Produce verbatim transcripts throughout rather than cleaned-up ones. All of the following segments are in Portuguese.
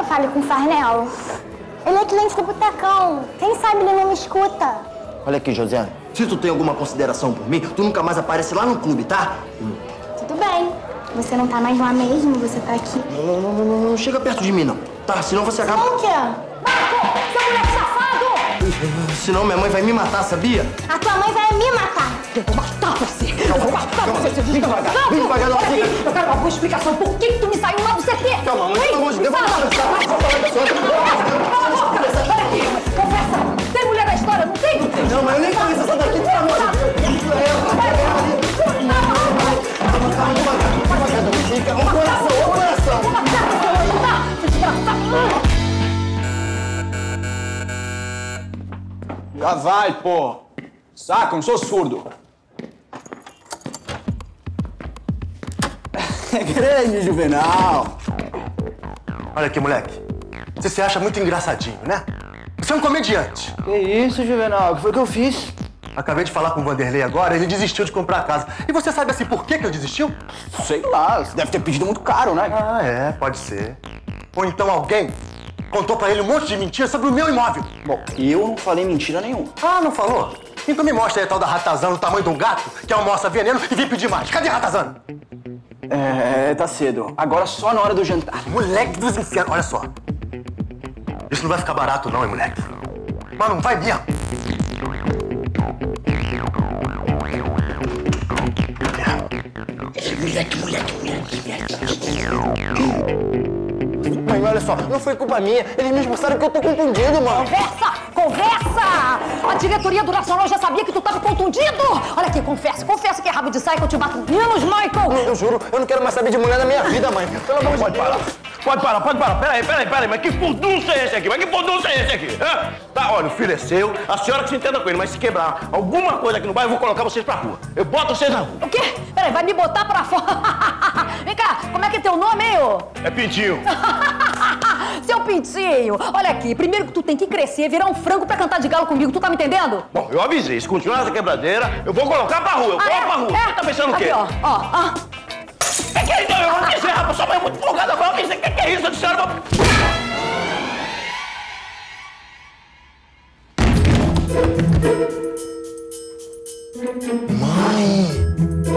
fale com o Farnel. Ele é cliente do Botecão. Quem sabe ele não me escuta. Olha aqui, Josiane. Se tu tem alguma consideração por mim, tu nunca mais aparece lá no clube, tá? Tudo bem. Você não tá mais lá mesmo, você tá aqui. Não, não, não, não, não chega perto de mim, não. Tá? Senão você acaba... Não, o quê? Marco! Seu moleque safado! Senão minha mãe vai me matar, sabia? A tua mãe vai me matar. Eu vou matar você! Eu vou matar você, seu Vem devagar, vem devagar, não. Olha aqui, eu quero uma boa explicação. Por que tu me saiu lá do C T? Calma, mãe, pelo amor de Deus, vamos conversar. Vamos conversar. Olha aqui, conversa. Tem mulher na história, não tem? Não tem. Não, mas eu nem conheço essa daqui, pelo amor de Deus. Calma, calma, devagar, devagar, Dominica. Uma coração, uma coração. Já vai, pô. Saca, não sou surdo. É grande, Juvenal. Olha aqui, moleque. Você se acha muito engraçadinho, né? Você é um comediante. Que isso, Juvenal? O que foi que eu fiz? Acabei de falar com o Vanderlei agora, ele desistiu de comprar a casa. E você sabe assim por que que ele desistiu? Sei lá, você deve ter pedido muito caro, né? Ah, é, pode ser. Ou então alguém contou pra ele um monte de mentiras sobre o meu imóvel. Bom, eu não falei mentira nenhuma. Ah, não falou? Então me mostra aí a tal da ratazana, do tamanho de um gato, que almoça veneno e vem pedir mais. Cadê a ratazana? É, tá cedo. Agora só na hora do jantar. Moleque dos infernos, olha só. Isso não vai ficar barato não, hein, moleque? Mas não vai mesmo. Moleque, moleque, moleque, moleque. Mãe, olha só, não foi culpa minha. Eles me expulsaram porque eu tô contundido, mano. Conversa! Conversa! A diretoria do Nacional já sabia que tu tava contundido! Olha aqui, confessa, confessa que é rabo de saia que eu te bato menos, Michael! Eu, eu juro, eu não quero mais saber de mulher na minha vida, mãe. Pelo amor de Pode Deus. parar. Pode parar, pode parar. Peraí, peraí, peraí. Mas que furdunço é esse aqui? Mas que furdunço é esse aqui? Hã? Tá, olha, o filho é seu, a senhora que se entenda com ele, mas se quebrar alguma coisa aqui no bairro, eu vou colocar vocês pra rua. Eu boto vocês na rua. O quê? Peraí, vai me botar pra fora? Vem cá, como é que é teu nome, hein, ô? É Pintinho. Seu Pintinho, olha aqui, primeiro que tu tem que crescer, virar um frango pra cantar de galo comigo, tu tá me entendendo? Bom, eu avisei, se continuar essa quebradeira, eu vou colocar pra rua, eu Ah, coloco é? pra rua. É? Você tá pensando o quê? Aqui, ó, ó, ó. Que que é isso? Eu não quiser, rapaz, sua mãe é muito folgada, vai, o que que que é isso? Eu disse, senhora, Mãe!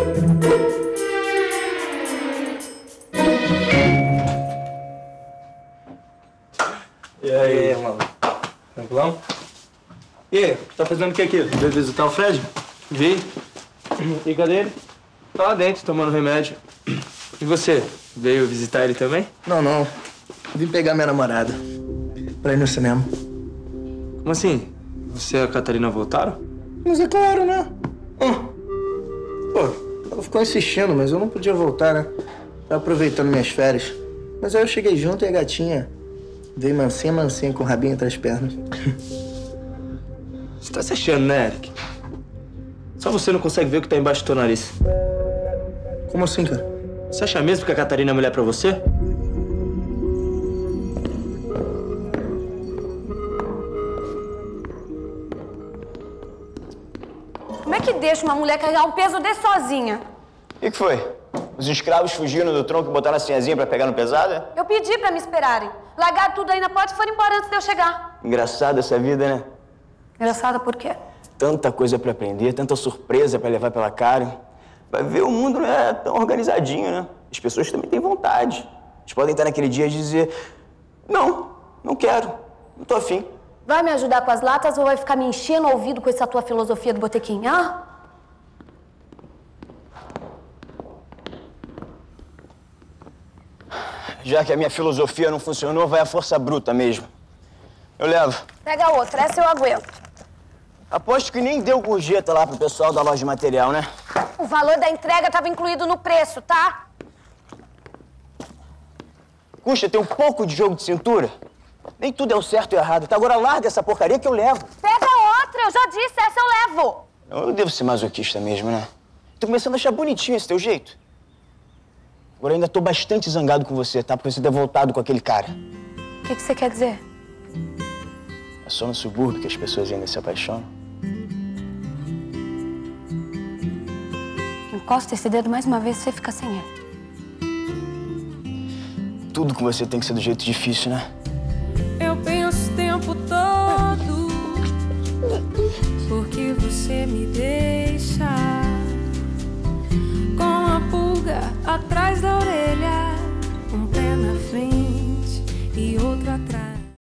E aí, mano? Tranquilão? E aí, tá fazendo o que aqui? Veio visitar o Fred? Vi. E cadê ele? Tá lá dentro, tomando remédio. E você? Veio visitar ele também? Não, não. Vim pegar minha namorada. Pra ir no cinema. Como assim? Você e a Catarina voltaram? Mas é claro, né? Hum. Pô, ela ficou insistindo, mas eu não podia voltar, né? Tava aproveitando minhas férias. Mas aí eu cheguei junto e a gatinha veio mansinha, mansinha, com o rabinho entre as pernas. Você tá se achando, né, Eric? Só você não consegue ver o que tá embaixo do teu nariz. Como assim, cara? Você acha mesmo que a Catarina é mulher pra você? Como é que deixa uma mulher carregar um peso desse sozinha? O que, que foi? Os escravos fugiram do tronco e botaram a sinhazinha pra pegar no pesado? Eu pedi pra me esperarem. Largaram tudo aí na porta e foram embora antes de eu chegar. Engraçada essa vida, né? Engraçada por quê? Tanta coisa pra aprender, tanta surpresa pra levar pela cara. Vai ver, o mundo não é tão organizadinho, né? As pessoas também têm vontade. Eles podem estar naquele dia e dizer: não, não quero, não tô afim. Vai me ajudar com as latas ou vai ficar me enchendo o ouvido com essa tua filosofia do botequim, hã? Já que a minha filosofia não funcionou, vai à força bruta mesmo. Eu levo. Pega outra, essa eu aguento. Aposto que nem deu gorjeta lá pro pessoal da loja de material, né? O valor da entrega estava incluído no preço, tá? Custa ter um pouco de jogo de cintura. Nem tudo é o certo e o errado, tá? Agora larga essa porcaria que eu levo. Pega outra, eu já disse, essa eu levo. Eu devo ser masoquista mesmo, né? Tô começando a achar bonitinho esse teu jeito. Agora eu ainda tô bastante zangado com você, tá? Por você ter voltado com aquele cara. O que, que você quer dizer? É só no subúrbio que as pessoas ainda se apaixonam. Encosta esse dedo mais uma vez e você fica sem ele. tudo com você tem que ser do jeito difícil, né? Eu penso o tempo todo, porque você me deixa com a pulga atrás da orelha, um pé na frente e outro atrás.